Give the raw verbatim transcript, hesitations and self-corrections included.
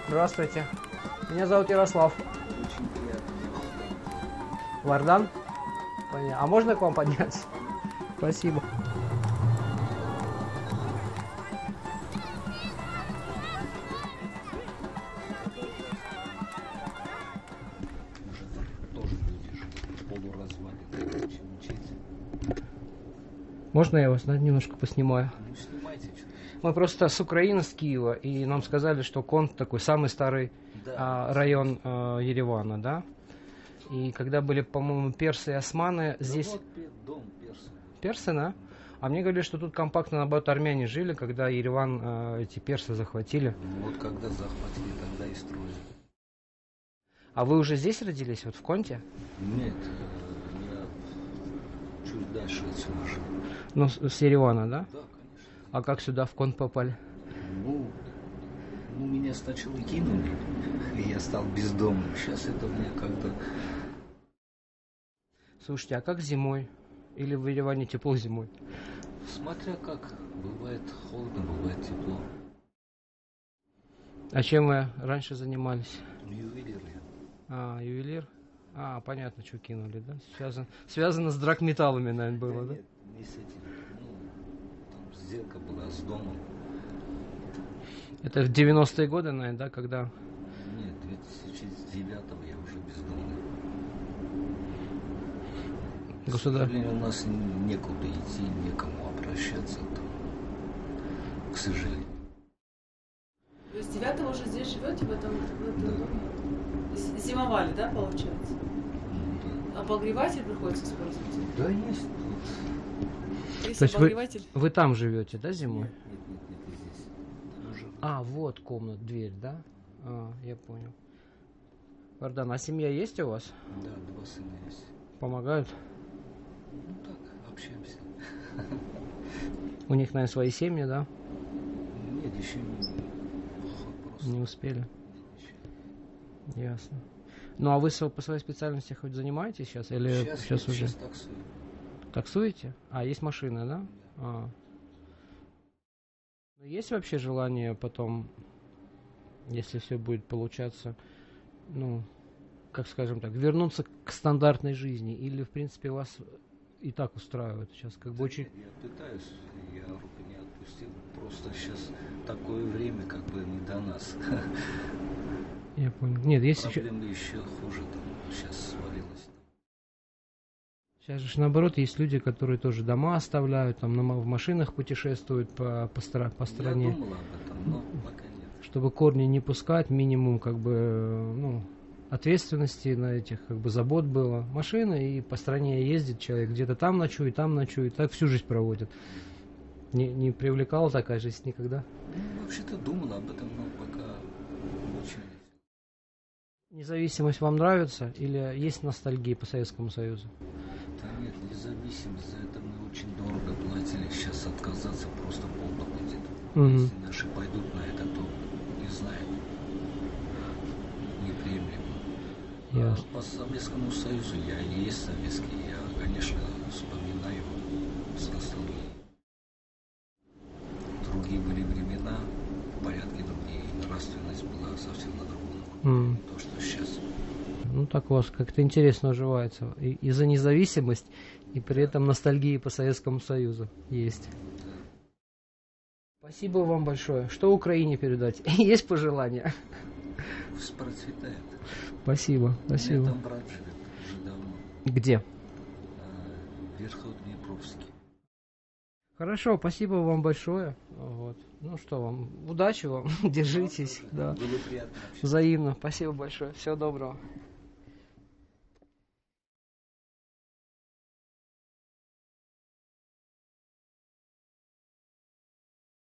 Здравствуйте. Меня зовут Ярослав. Очень приятно. Вардан? Понятно. А можно к вам подняться? Спасибо. Тоже будешь полуразваленный, чем учиться. Можно я вас, да, немножко поснимаю? Ну, снимайте что-то. Мы просто с Украины, с Киева, и нам сказали, что Конт такой самый старый Да. а, район а, Еревана, да? И когда были, по-моему, персы и османы, Да здесь... вот пе- дом перса. Персы, да? А мне говорили, что тут компактно, наоборот, армяне жили, когда Ереван а, эти персы захватили. Ну, вот когда захватили, тогда и строили. А вы уже здесь родились, вот в Конте? Нет, э, я чуть дальше отсюда жил. Ну, с, с Еревана, да? Да, конечно. А как сюда, в Конт попали? Ну, ну, меня сначала кинули, и я стал бездомным. Сейчас это мне как-то... Слушайте, а как зимой? Или в Ереване тепло зимой? Смотря как. Бывает холодно, бывает тепло. А чем вы раньше занимались? Ювелир я. А, ювелир? А, понятно, что кинули, да? Связано, связано с драгметаллами, наверное, было, да? Нет, не с этим. Ну, там сделка была с домом. Это в девяностые годы, наверное, да, когда... Нет, две тысячи девятого я уже бездомный. Государ... К сожалению, у нас некуда идти, некому обращаться. Там, к сожалению. То есть девятого уже здесь живете, в этом, в этом Да. доме? З- Зимовали, да, получается? Ну, А обогреватель приходится использовать? да. Да, есть тут. Есть То есть вы, обогреватель? вы там живете, да, зимой? Нет, нет, нет, нет, и здесь. Там уже... А, вот комната, дверь, да? А, я понял. Вардан, а семья есть у вас? Да, два сына есть. Помогают? Ну так, общаемся. У них, наверное, свои семьи, да? Нет, еще не... Просто... Не успели? Еще. Ясно. Ну, а вы со- по своей специальности хоть занимаетесь сейчас? Или Сейчас, сейчас нет, уже? сейчас таксую. Таксуете? А, есть машина, да? Да. А. Ну, есть вообще желание потом, если все будет получаться, ну, как скажем так, вернуться к стандартной жизни? Или, в принципе, вас и так устраивает сейчас? Как бы Да очень... нет, я пытаюсь, я руку не отпустил. Просто сейчас такое время, как бы не до нас. Я понял. Нет, есть еще... Проблемы еще хуже там сейчас свалилось. Сейчас же наоборот есть люди, которые тоже дома оставляют, там на, ма- в машинах путешествуют по, по, стра- по стране. Я думал об этом, но пока нет. Чтобы корни не пускать, минимум как бы, э, ну, ответственности на этих, как бы, забот было. Машина, и по стране ездит человек, где-то там ночует, там ночует, так всю жизнь проводит. Не, не привлекала такая жизнь никогда? Ну, вообще-то думал об этом, но пока очень... Независимость вам нравится или есть ностальгия по Советскому Союзу? Да нет, независимость, за это мы очень дорого платили. Сейчас отказаться просто полно будет. Мгм. Если наши пойдут на это, то не знаю. Неприемлемо. Ясно. А по Советскому Союзу я и есть советский. Я, конечно, вспоминаю его с ностальгией. Другие были времена, порядки другие, и нравственность была совсем на другом уровне. М. То, что сейчас. Ну так у вас как-то интересно уживается. И, и за независимость, и при этом ностальгия по Советскому Союзу есть. Спасибо вам большое. Что Украине передать? Есть пожелания? Пусть процветает. Спасибо, У меня спасибо. там брат живет уже давно. Где? а, Верхотднепровске. Хорошо, спасибо вам большое. Вот. Ну что вам, удачи вам, держитесь. Да. Было приятно общаться. Взаимно. Спасибо большое. Всего доброго.